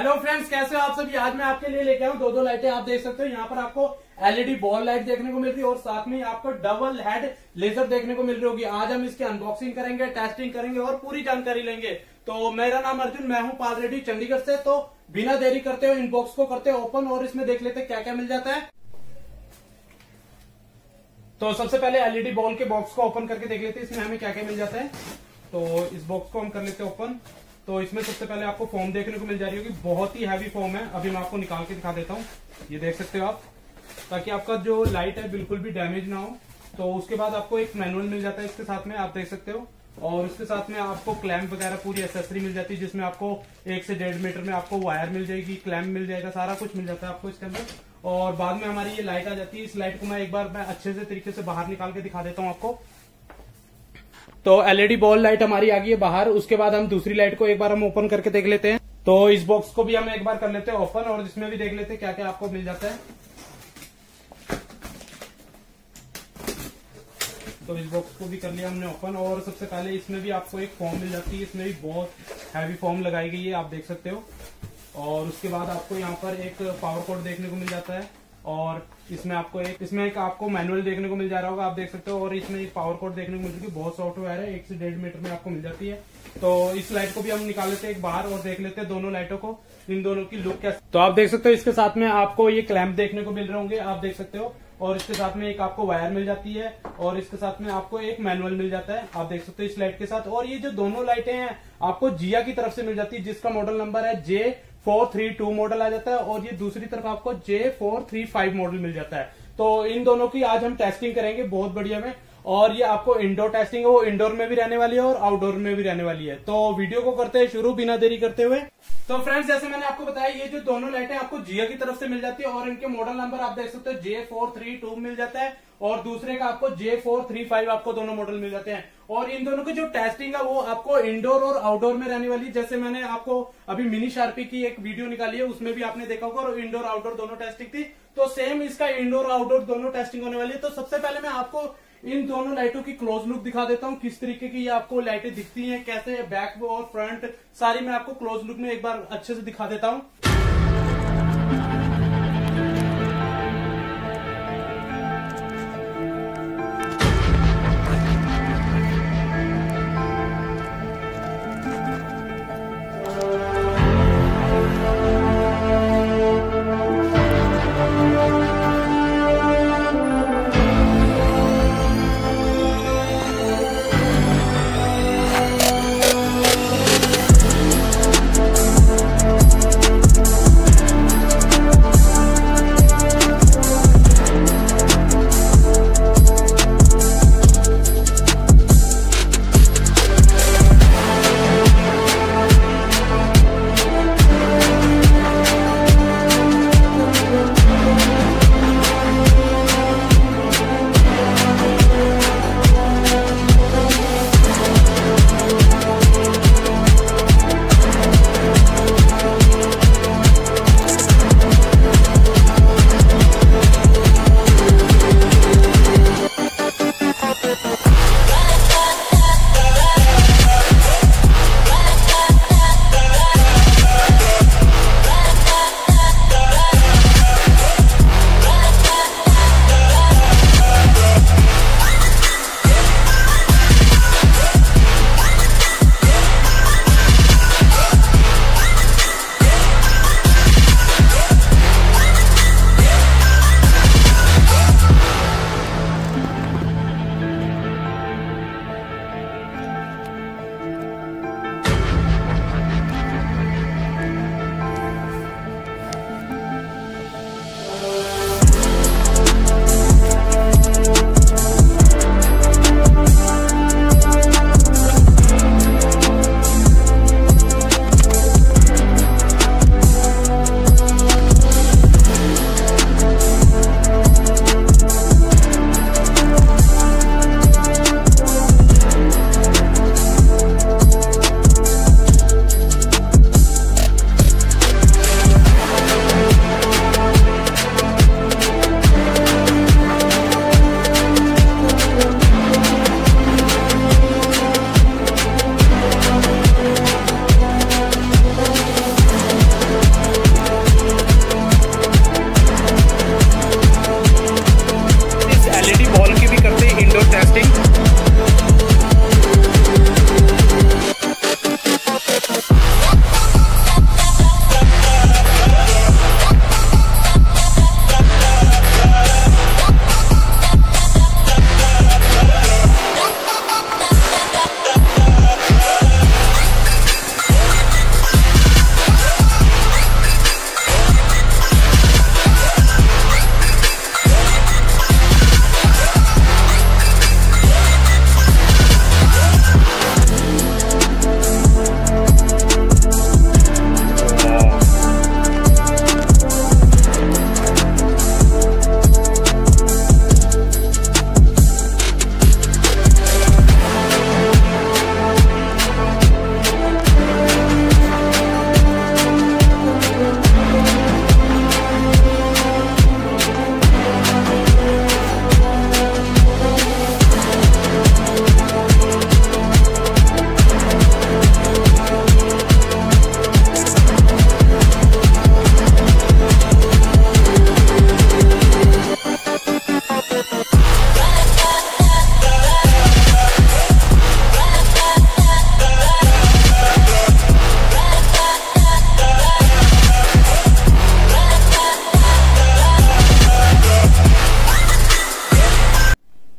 Hello friends, कैसे हो आप सभी। आज मैं आपके लिए लेके आऊँ दो लाइटें। आप देख सकते हो यहाँ पर आपको एलईडी बॉल लाइट देखने को मिल रही है और साथ में आपको डबल हेड लेजर देखने को मिल रही होगी। आज हम इसकी अनबॉक्सिंग करेंगे, टेस्टिंग करेंगे और पूरी जानकारी लेंगे। तो मेरा नाम अर्जुन, मैं हूँ पाल रेड्डी चंडीगढ़ से। तो बिना देरी करते हुए इनबॉक्स को करते ओपन और इसमें देख लेते क्या क्या मिल जाता है। तो सबसे पहले एलईडी बॉल के बॉक्स को ओपन करके देख लेते हैं इसमें हमें क्या क्या मिल जाता है। तो इस बॉक्स को हम कर लेते हैं ओपन। तो इसमें सबसे पहले आपको फोम देखने को मिल जा रही होगी, बहुत ही हैवी फोम है। अभी मैं आपको निकाल के दिखा देता हूँ, ये देख सकते हो आप, ताकि आपका जो लाइट है बिल्कुल भी डैमेज ना हो। तो उसके बाद आपको एक मैनुअल मिल जाता है इसके साथ में, आप देख सकते हो। और इसके साथ में आपको क्लैंप वगैरह पूरी एसेसरी मिल जाती है, जिसमें आपको 1 से 1.5 मीटर में आपको वायर मिल जाएगी, क्लैंप मिल जाएगा, सारा कुछ मिल जाता है आपको इसके अंदर। और बाद में हमारी ये लाइट आ जाती है। इस लाइट को मैं एक बार अच्छे से तरीके से बाहर निकाल के दिखा देता हूँ आपको। तो एलईडी बॉल लाइट हमारी आ गई है बाहर। उसके बाद हम दूसरी लाइट को एक बार हम ओपन करके देख लेते हैं। तो इस बॉक्स को भी हम एक बार कर लेते हैं ओपन और इसमें भी देख लेते हैं क्या क्या आपको मिल जाता है। तो इस बॉक्स को भी कर लिया हमने ओपन। और सबसे पहले इसमें भी आपको एक फॉर्म मिल जाती है, इसमें भी बहुत हैवी फॉर्म लगाई गई है, आप देख सकते हो। और उसके बाद आपको यहाँ पर एक पावर कोड देखने को मिल जाता है और इसमें एक आपको मैनुअल देखने को मिल जा रहा होगा, आप देख सकते हो। और इसमें एक पावर कोड देखने को मिल रही है, बहुत सॉफ्टवेयर है, 1 से 1.5 मीटर में आपको मिल जाती है। तो इस लाइट को भी हम निकाल लेते हैं एक बाहर और देख लेते हैं दोनों लाइटों को, इन दोनों की लुक कैसे। तो आप देख सकते हो इसके साथ में आपको ये क्लैंप देखने को मिल रहे होंगे, आप देख सकते हो। और इसके साथ में एक आपको वायर मिल जाती है और इसके साथ में आपको एक मैनुअल मिल जाता है, आप देख सकते हो इस लाइट के साथ। और ये जो दोनों लाइटें हैं आपको जिया की तरफ से मिल जाती है, जिसका मॉडल नंबर है J432 मॉडल आ जाता है। और ये दूसरी तरफ आपको J435 मॉडल मिल जाता है। तो इन दोनों की आज हम टेस्टिंग करेंगे बहुत बढ़िया में। और ये आपको इंडोर टेस्टिंग है, वो इंडोर में भी रहने वाली है और आउटडोर में भी रहने वाली है। तो वीडियो को करते हैं शुरू बिना देरी करते हुए। तो फ्रेंड्स, जैसे मैंने आपको बताया, ये जो दोनों लाइटें आपको जिया की तरफ से मिल जाती है और इनके मॉडल नंबर आप देख सकते हो J432 मिल जाता है और दूसरे का आपको J435 आपको दोनों मॉडल मिल जाते हैं। और इन दोनों की जो टेस्टिंग है वो आपको इंडोर और आउटडोर में रहने वाली है। जैसे मैंने आपको अभी मिनी शार्पी की एक वीडियो निकाली है, उसमें भी आपने देखा होगा, और इंडोर आउटडोर दोनों टेस्टिंग थी। तो सेम इसका इंडोर आउटडोर दोनों टेस्टिंग होने वाली है। तो सबसे पहले मैं आपको इन दोनों लाइटों की क्लोज लुक दिखा देता हूँ, किस तरीके की ये आपको लाइटें दिखती हैं, कैसे बैक और फ्रंट सारी मैं आपको क्लोज लुक में एक बार अच्छे से दिखा देता हूँ।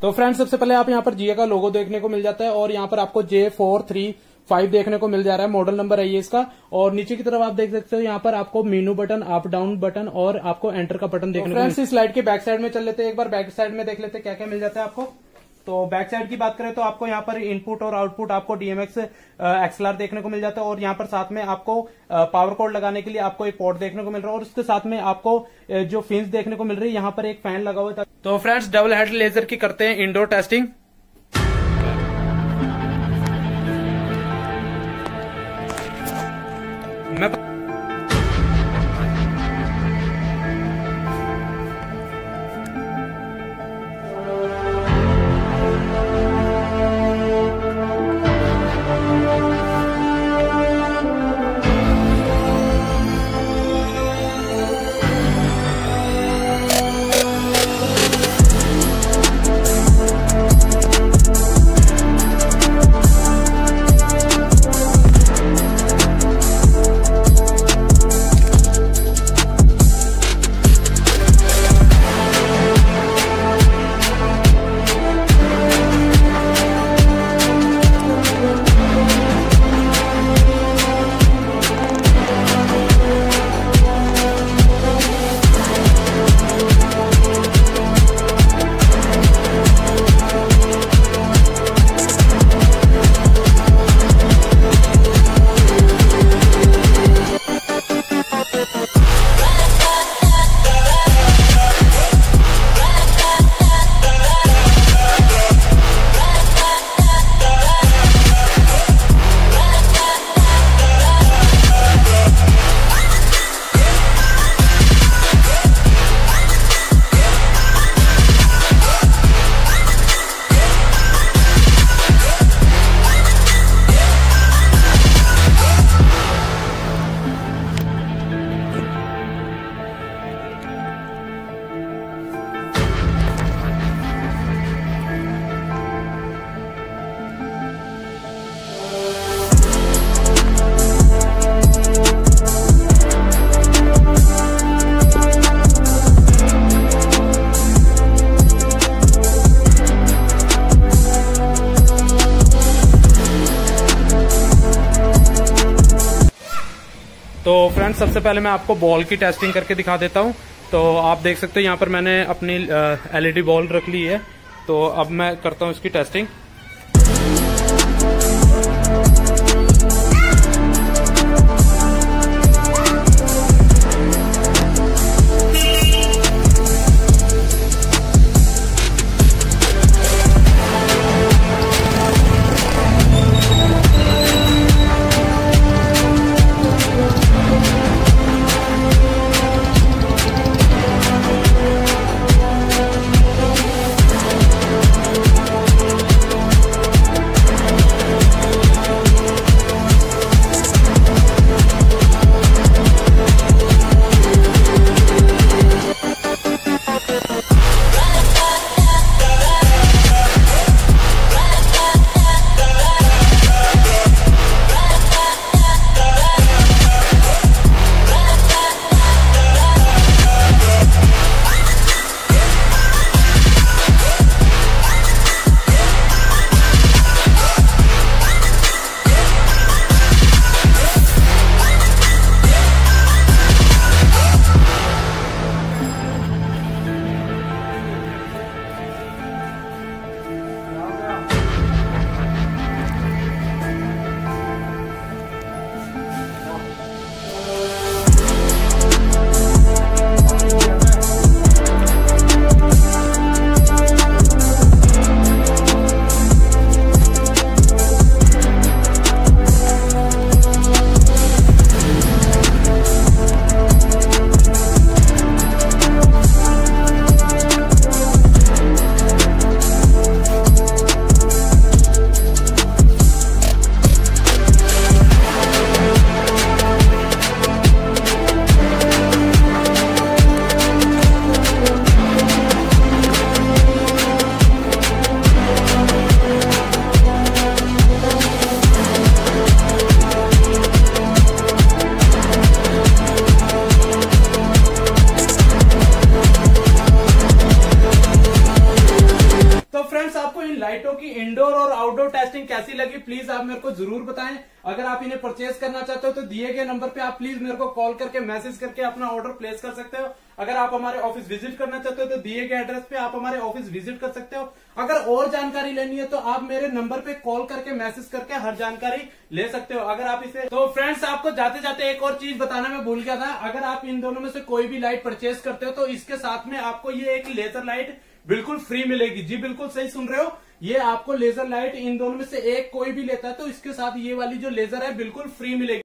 तो फ्रेंड्स सबसे पहले आप यहाँ पर जियो का लोगो देखने को मिल जाता है और यहाँ पर आपको J435 देखने को मिल जा रहा है, मॉडल नंबर है ये इसका। और नीचे की तरफ आप देख सकते हो यहाँ पर आपको menu button, up down button और आपको एंटर का बटन देखने को। फ्रेंड्स इस स्लाइड के बैक साइड में चल लेते हैं, एक बार बैक साइड में देख लेते हैं क्या क्या मिल जाता है आपको। तो बैक साइड की बात करें तो आपको यहाँ पर इनपुट और आउटपुट आपको DMX XLR देखने को मिल जाता है और यहाँ पर साथ में आपको पावर कोड लगाने के लिए आपको एक पोर्ट देखने को मिल रहा है और उसके साथ में आपको जो फिन्स देखने को मिल रही है, यहाँ पर एक फैन लगा हुआ है। तो फ्रेंड्स डबल हेड लेजर की करते हैं इंडोर टेस्टिंग। तो फ्रेंड्स सबसे पहले मैं आपको बॉल की टेस्टिंग करके दिखा देता हूं। तो आप देख सकते हो यहाँ पर मैंने अपनी LED बॉल रख ली है। तो अब मैं करता हूँ इसकी टेस्टिंग। इन लाइटों की इंडोर और आउटडोर टेस्टिंग कैसी लगी प्लीज आप मेरे को जरूर बताएं। अगर आप इन्हें परचेज करना चाहते हो तो दिए गए नंबर पे आप प्लीज मेरे को कॉल करके मैसेज करके अपना ऑर्डर प्लेस कर सकते हो। अगर आप हमारे ऑफिस विजिट करना चाहते हो तो दिए गए एड्रेस पे आप हमारे ऑफिस विजिट कर सकते हो। अगर और जानकारी लेनी है तो आप मेरे नंबर पे कॉल करके मैसेज करके हर जानकारी ले सकते हो। अगर आप इसे तो फ्रेंड्स आपको जाते जाते एक और चीज बताना मैं भूल गया था। अगर आप इन दोनों में से कोई भी लाइट परचेज करते हो तो इसके साथ में आपको ये एक लेजर लाइट बिल्कुल फ्री मिलेगी। जी बिल्कुल सही सुन रहे हो, ये आपको लेजर लाइट इन दोनों में से एक कोई भी लेता है तो इसके साथ ये वाली जो लेजर है बिल्कुल फ्री मिलेगी।